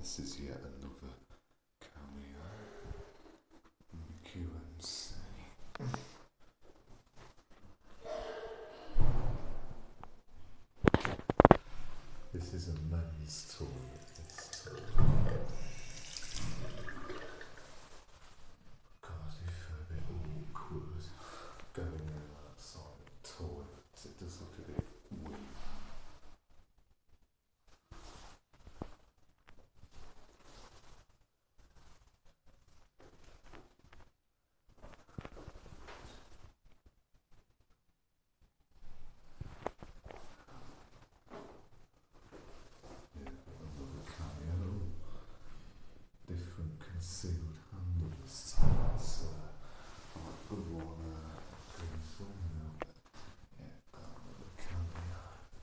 this is yet another cameo from the QMC. This is a men's toilet, this toilet. God, I feel a bit awkward going in outside the toilet. It does look a bit weird. Another cameo, different concealed handles. That's a good one. Green swing, yeah, another cameo.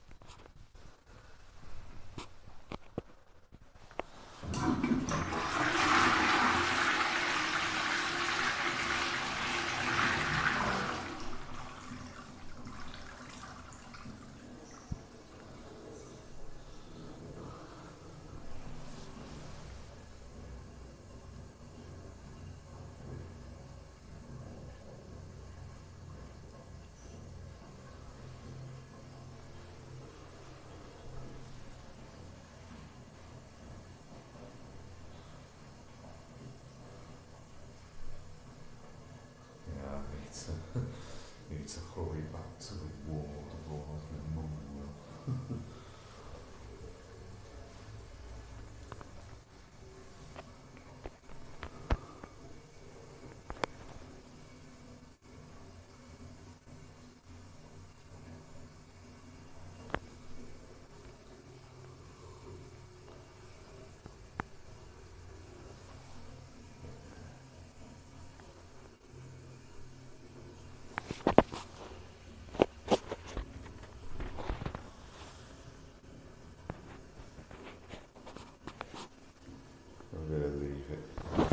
Yeah, I need to hurry back to the ward, otherwise my mum will. I'm gonna leave it.